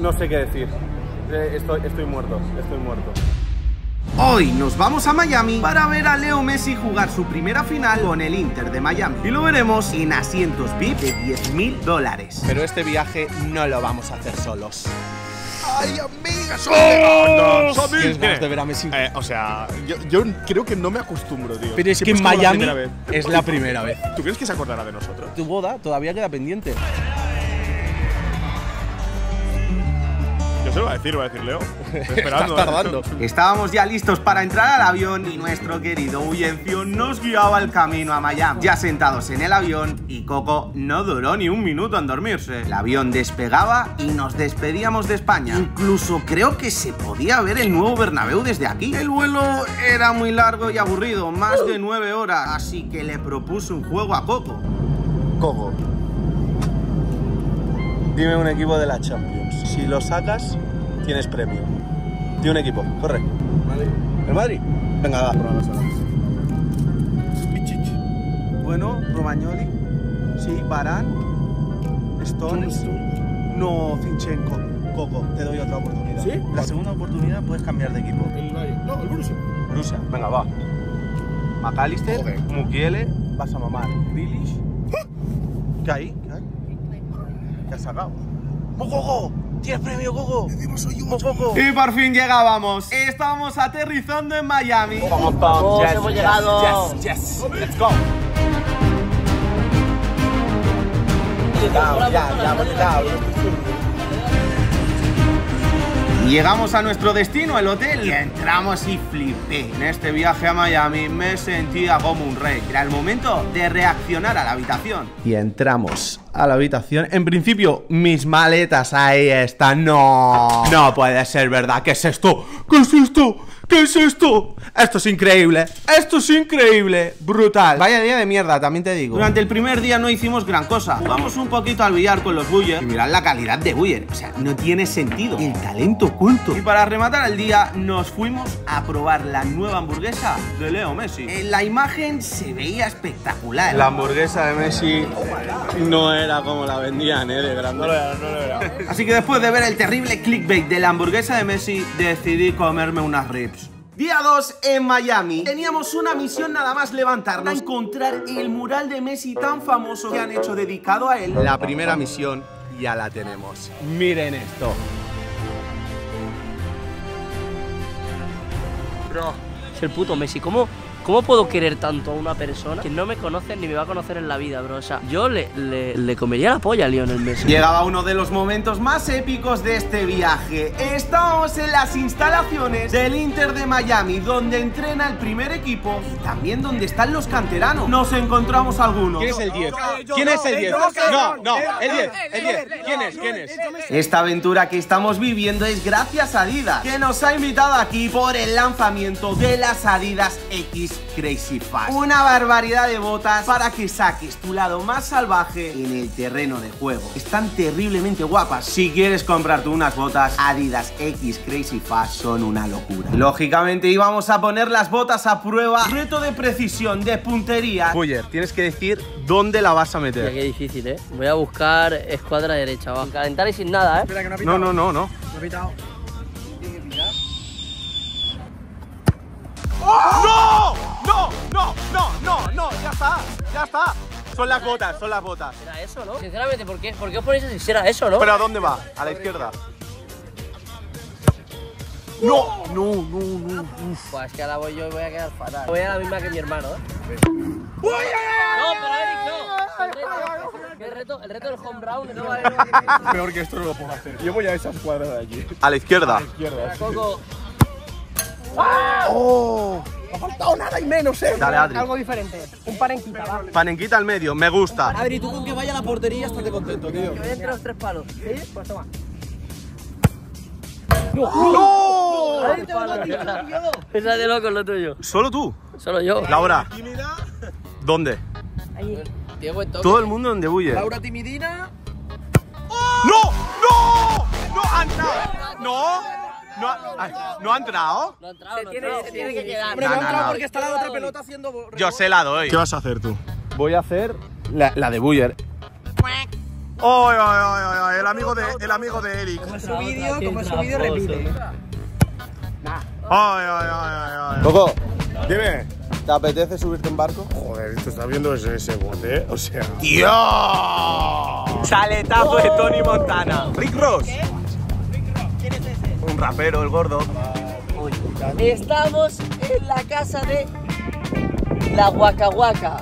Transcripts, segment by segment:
No sé qué decir. Estoy muerto, estoy muerto. Hoy nos vamos a Miami para ver a Leo Messi jugar su primera final con el Inter de Miami. Y lo veremos en asientos VIP de $10.000. Pero este viaje no lo vamos a hacer solos. ¡Ay, amiga! ¿Tienes ganas de ver a Messi? O sea, yo creo que no me acostumbro, tío. Pero es que en Miami es la primera vez. ¿Tú crees que se acordará de nosotros? Tu boda todavía queda pendiente. Yo se lo voy a decir Leo. Estoy esperando. Estás tardando. Estábamos ya listos para entrar al avión y nuestro querido Bullencio nos guiaba el camino a Miami. Ya sentados en el avión y Coco no duró ni un minuto en dormirse. El avión despegaba y nos despedíamos de España. Incluso creo que se podía ver el nuevo Bernabéu desde aquí. El vuelo era muy largo y aburrido, más de 9 horas, así que le propuse un juego a Coco. Coco, dime un equipo de la Champions. Si lo sacas, tienes premio. Dime un equipo, corre. Madrid. ¿El Madrid? Venga, va. Bueno, Romagnoli, sí, Varane, Stones, no, Zinchenko. Coco, te doy otra oportunidad. ¿Sí? La segunda oportunidad puedes cambiar de equipo. El Borussia. Borussia. Venga, va. McAllister, Joder. Mukiele. Vas a mamar. Grealish. ¿Qué hay? ¿Qué hay? ¿Qué has sacado? ¡Coco! ¡Tienes premio, Coco! ¡Coco! Y por fin llegábamos. Estamos aterrizando en Miami. ¡Vamos, hemos llegado! Yes, let's go. Ya, hemos llegado. Y llegamos a nuestro destino, el hotel, y entramos y flipé. En este viaje a Miami me sentía como un rey. Era el momento de reaccionar a la habitación. Y entramos a la habitación. En principio, mis maletas ahí están. No puede ser verdad. ¿Qué es esto? ¿Qué es esto? ¿Qué es esto? Esto es increíble. Esto es increíble. Brutal. Vaya día de mierda, también te digo. Durante el primer día no hicimos gran cosa. Jugamos un poquito al billar con los Buller. Y mirad la calidad de Buller. O sea, no tiene sentido. El talento oculto. Y para rematar el día, nos fuimos a probar la nueva hamburguesa de Leo Messi. En la imagen se veía espectacular. La hamburguesa de Messi no era como la vendían, de grande. No lo era. Así que después de ver el terrible clickbait de la hamburguesa de Messi, decidí comerme unas ribs. Día 2 en Miami. Teníamos una misión nada más levantarnos: a encontrar el mural de Messi tan famoso que han hecho dedicado a él. La primera misión ya la tenemos. Miren esto. Bro, es el puto Messi. ¿Cómo puedo querer tanto a una persona que no me conoce ni me va a conocer en la vida, bro? O sea, yo le comería la polla a Lionel Messi. Llegaba uno de los momentos más épicos de este viaje. Estábamos en las instalaciones del Inter de Miami, donde entrena el primer equipo y también donde están los canteranos. Nos encontramos algunos. ¿Quién es el 10? ¿Quién es el 10? No, el 10. ¿Quién es? Esta aventura que estamos viviendo es gracias a Adidas, que nos ha invitado aquí por el lanzamiento de las Adidas X Crazy Fast. Una barbaridad de botas para que saques tu lado más salvaje en el terreno de juego. Están terriblemente guapas. Si quieres comprarte unas botas, Adidas X Crazy Fast son una locura. Lógicamente íbamos a poner las botas a prueba. Reto de precisión, de puntería. Buller, tienes que decir dónde la vas a Mira, meter. qué difícil, Voy a buscar escuadra derecha, va. Sin calentar y sin nada, No. No he pitado. No, ya está. Son las botas. Era eso, ¿no? Sinceramente, ¿por qué os ponéis así? Si era eso, ¿no? ¿Pero a dónde va? A la izquierda. No. Pues es que ahora voy yo y voy a quedar fatal. Voy a la misma que mi hermano, No, pero Eric, no. El reto del home run no vale. Peor que esto no lo puedo hacer. Yo voy a esa escuadra de allí. A la izquierda. Mira, Coco. No ha faltado nada y menos, Dale, Adri. Algo diferente, un panenquita, va. Panenquita al medio, me gusta. Adri, tú con que vaya a la portería estate contento, tío. Que voy entre los 3 palos. ¿Sí? Pues toma. ¡No! Adri, te lo tío. Esa de loco lo tuyo. ¿Solo tú? Solo yo. Laura. ¿Dónde? Ahí. Tío, buen toque. Todo el mundo donde Buller. Laura Timidina. ¡No! ¡Ha entrado! ¿No ha entrado? No ha entrado, se tiene que quedar. Hombre, no ha entrado porque está la otra pelota haciendo. Yo se la doy. ¿Qué vas a hacer tú? Voy a hacer la de Buller. Ay, ay, ay, ay, el amigo de Eric. Como su vídeo repite. Ay, ay, ay, ay. Coco, Dime. ¿te apetece subirte en barco? Joder, esto está viendo ese bote, ¿eh? O sea. ¡Tío! Chaletazo de Tony Montana. Rick Ross. ¿Quién es ese? Un rapero, el gordo. Estamos en la casa de la Waka Waka.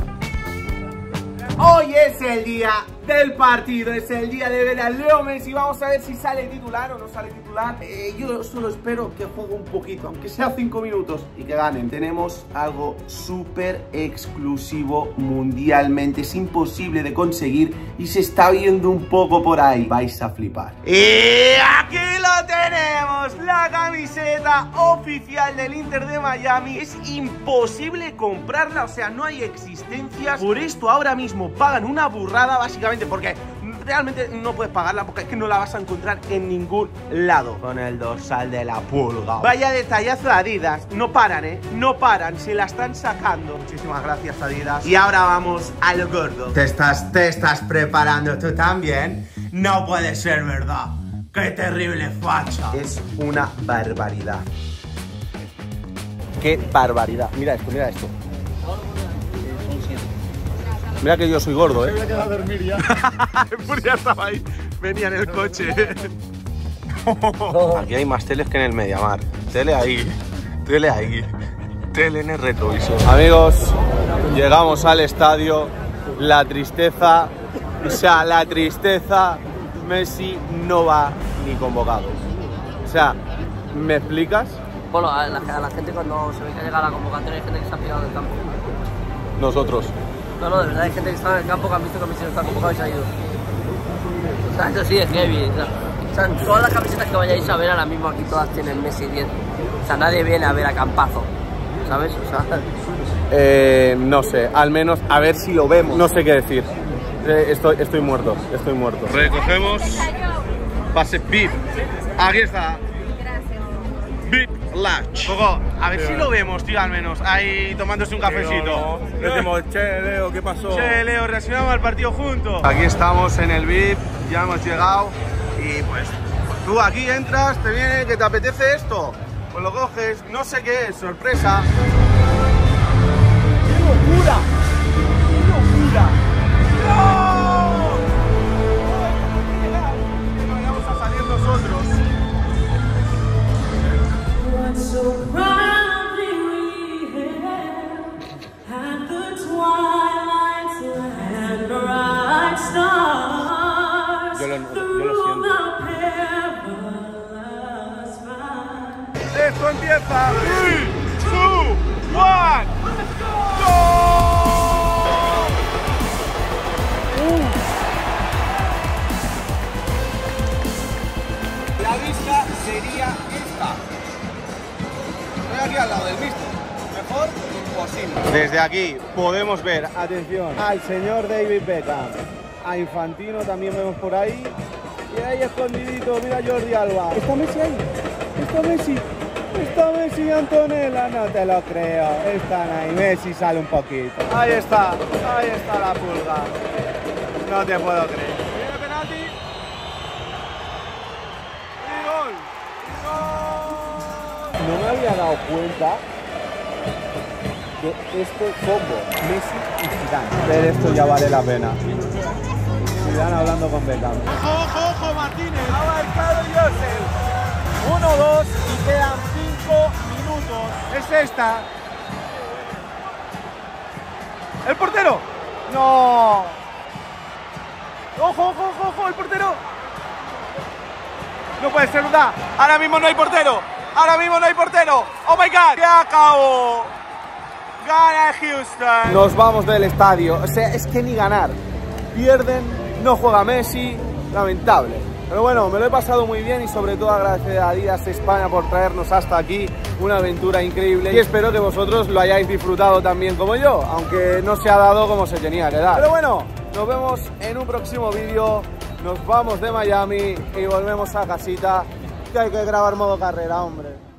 Hoy es el día del partido, es el día de ver a Leo Messi. Vamos a ver si sale titular o no sale titular. Yo solo espero que juegue un poquito, aunque sea 5 minutos, y que ganen. Tenemos algo súper exclusivo mundialmente, es imposible de conseguir y se está viendo un poco por ahí. Vais a flipar. Y aquí lo tenemos, la camiseta oficial del Inter de Miami. Es imposible comprarla, o sea, no hay existencias. Por esto ahora mismo pagan una burrada, básicamente, porque realmente no puedes pagarla, porque es que no la vas a encontrar en ningún lado. Con el dorsal de la pulga. Vaya detallazo de Adidas. No paran, no paran, se la están sacando. Muchísimas gracias, Adidas. Y ahora vamos a lo gordo. ¿Te estás preparando tú también? No puede ser verdad. ¡Qué terrible facha! Es una barbaridad. Qué barbaridad. Mira esto, mira esto. Mira que yo soy gordo, Se había quedado a dormir ya. Pues ya estaba ahí. Venía en el coche. Aquí hay más teles que en el Mediamar. Tele ahí, tele en el retrovisor. Amigos, llegamos al estadio. La tristeza, Messi no va ni convocado. O sea, ¿me explicas? Bueno, a la gente cuando se ve que llega la convocatoria hay gente que se ha pillado del campo. Nosotros. No, de verdad hay gente que está en el campo que han visto que Messi no está convocado y se ha ido. O sea, eso sí es heavy. O sea, todas las camisetas que vayáis a ver ahora mismo aquí todas tienen Messi 10. O sea, nadie viene a ver a Campazo, ¿sabes? O sea... No sé, al menos a ver si lo vemos. No sé qué decir. Estoy muerto. Recogemos. Pase VIP. Aquí está. VIP Latch. Coco, a ver si lo vemos, tío, al menos. Ahí tomándose un cafecito. Le decimos, che, Leo, ¿qué pasó? Che, Leo, reaccionamos al partido juntos. Aquí estamos en el VIP. Ya hemos llegado. Y pues tú aquí entras, te viene que te apetece esto. Pues lo coges, no sé qué es, sorpresa. ¡Qué locura! ¡Qué locura! ¡No! Que vayamos a salir nosotros. Yo lo siento. Esto empieza. 3, 2, 1. La vista sería esta. Estoy aquí al lado del mister. Mejor imposible. Desde aquí podemos ver, atención, al señor David Beckham. A Infantino también vemos por ahí. Y ahí escondidito, mira Jordi Alba. ¿Está Messi ahí? ¿Está Messi y Antonella? No te lo creo. Están ahí. Messi sale un poquito. Ahí está la pulga. No te puedo creer. Viene penalti. Y gol. No me había dado cuenta de este combo, Messi y Zidane. Pero esto ya vale la pena. Zidane hablando con Beckham. Ojo, Martínez. Ha marcado Josel. 1-2 y quedan 5 minutos. Es esta. ¡El portero! ¡No! ¡Ojo, el portero! No puede ser, ¿verdad? Ahora mismo no hay portero. ¡Oh my God! ¡Se acabó! ¡Gana Houston! Nos vamos del estadio. O sea, es que ni ganar. Pierden, no juega Messi. Lamentable. Pero bueno, me lo he pasado muy bien y sobre todo agradecer a Adidas España por traernos hasta aquí. Una aventura increíble y espero que vosotros lo hayáis disfrutado también como yo, aunque no se ha dado como se tenía que dar. Pero bueno, nos vemos en un próximo vídeo. Nos vamos de Miami y volvemos a casita, que hay que grabar modo carrera, hombre.